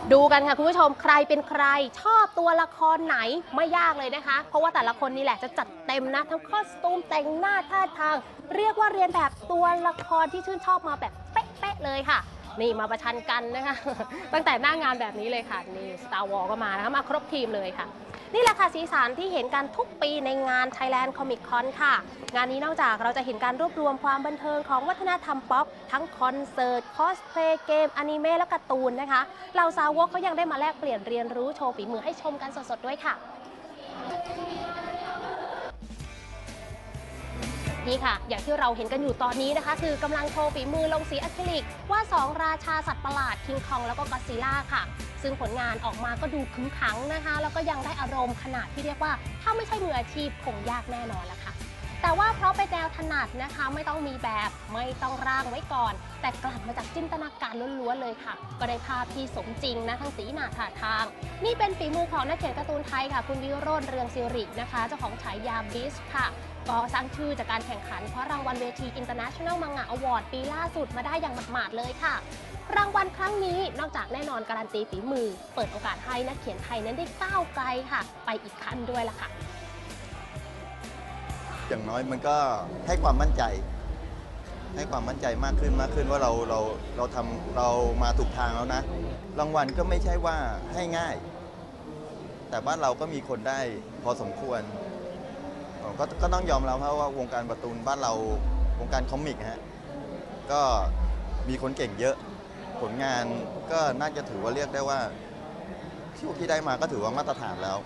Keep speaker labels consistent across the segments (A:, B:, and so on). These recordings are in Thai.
A: ดูกันค่ะคุณผู้ชมใครเป็นใครชอบตัวละครไหนไม่ยากเลยนะคะเพราะว่าแต่ละคนนี่แหละจะจัดเต็มนะทั้งคอสตูมแต่งหน้าท่าทางเรียกว่าเรียนแบบตัวละครที่ชื่นชอบมาแบบเป๊ะๆเลยค่ะนี่มาประชันกันนะคะ ตั้งแต่หน้างานแบบนี้เลยค่ะนี่ Star Wars ก็มานะคะมาครบทีมเลยค่ะนี่แหละค่ะสีสันที่เห็นกันทุกปีในงาน Thailand Comic Con ค่ะงานนี้นอกจากเราจะเห็นการรวบรวมความบันเทิงของวัฒนธรรมป๊อปทั้งคอนเสิร์ตคอสเพลย์เกมอนิเมะและการ์ตูนนะคะเหล่าสาวกเขายังได้มาแลกเปลี่ยนเรียนรู้โชว์ฝีมือให้ชมกันสดๆด้วยค่ะนี่ค่ะอย่างที่เราเห็นกันอยู่ตอนนี้นะคะคือกำลังโชว์ฝีมือลงสีอะคริลิกว่า2ราชาสัตว์ประหลาดคิงคองแล้วก็ก็อดซิลล่าค่ะซึ่งผลงานออกมาก็ดูขึงขังนะคะแล้วก็ยังได้อารมณ์ขนาดที่เรียกว่าถ้าไม่ใช่มืออาชีพคงยากแน่นอนละค่ะแต่ว่าเพราะเป็นแนวถนัดนะคะไม่ต้องมีแบบไม่ต้องร่างไว้ก่อนแต่กลั่นมาจากจินตนาการล้วนๆเลยค่ะก็ได้ภาพที่สมจริงนะทั้งสีหน้าท่าทางนี่เป็นฝีมือของนักเขียนการ์ตูนไทยค่ะคุณวิโรจน์เรืองศิรินะคะเจ้าของฉายาบิสค่ะก็สร้างชื่อจากการแข่งขันเพราะรางวัลเวที International Manga Award ปีล่าสุดมาได้อย่างหมาดๆเลยค่ะรางวัลครั้งนี้นอกจากแน่นอนการันตีฝีมือเปิดโอกาสให้นักเขียนไทยนั้นได้ก้าวไกลค่ะไปอีกขั้นด้วยล่ะค่ะ
B: อย่างน้อยมันก็ให้ความมั่นใจมากขึ้นว่าเรามาถูกทางแล้วนะรางวัลก็ไม่ใช่ว่าให้ง่ายแต่บ้านเราก็มีคนได้พอสมควรก็ต้องยอมรับว่าวงการการ์ตูนบ้านเราวงการคอมิกฮะก็มีคนเก่งเยอะผลงานก็น่าจะถือว่าเรียกได้ว่าที่ได้มาก็ถือว่ามาตรฐานแล้ว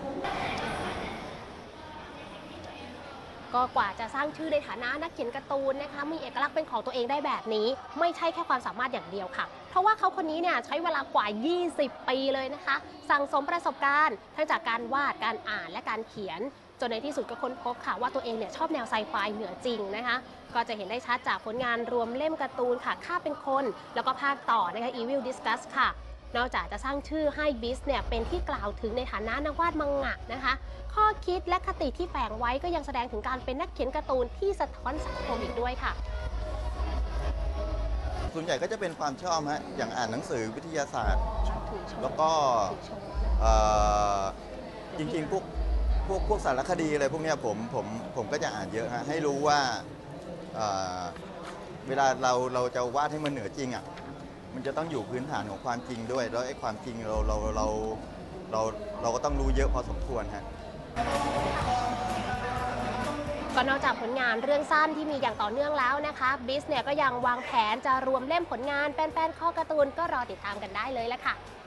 A: ก็กว่าจะสร้างชื่อในฐานะนักเขียนการ์ตูนนะคะมีเอกลักษณ์เป็นของตัวเองได้แบบนี้ไม่ใช่แค่ความสามารถอย่างเดียวค่ะเพราะว่าเขาคนนี้เนี่ยใช้เวลากว่า 20 ปีเลยนะคะสั่งสมประสบการณ์ทั้งจากการวาดการอ่านและการเขียนจนในที่สุดก็ค้นพบค่ะว่าตัวเองเนี่ยชอบแนวไซไฟเหนือจริงนะคะก็จะเห็นได้ชัดจากผลงานรวมเล่มการ์ตูนค่ะข้าเป็นคนแล้วก็ภาคต่อนะคะ Evil Discuss ค่ะนอกจากจะสร้างชื่อให้บิสเนี่ยเป็นที่กล่าวถึงในฐานะนักวาดมังงะนะคะข้อคิดและคติที่แฝงไว้ก็ยังแสดงถึงการเป็นนักเขียนการ์ตูนที่สะท้อนสังคมอีกด้วยค่ะ
B: ส่วนใหญ่ก็จะเป็นความชอบฮะอย่างอ่านหนังสือวิทยาศาสตร์แล้วก็จริงๆพวกสารคดีอะไรพวกนี้ผมก็จะอ่านเยอะฮะให้รู้ว่าเวลาเราจะวาดให้มันเหนือจริงอ่ะมันจะต้องอยู่พื้นฐานของความจริงด้วยแล้วไอ้ความจริงเราก็ต้องรู้เยอะพอสมควรฮะ
A: ก็นอกจากผลงานเรื่องสั้นที่มีอย่างต่อเนื่องแล้วนะคะบิสเนี่ยก็ยังวางแผนจะรวมเล่มผลงานแฟนๆข้อการ์ตูนก็รอติดตามกันได้เลยละค่ะ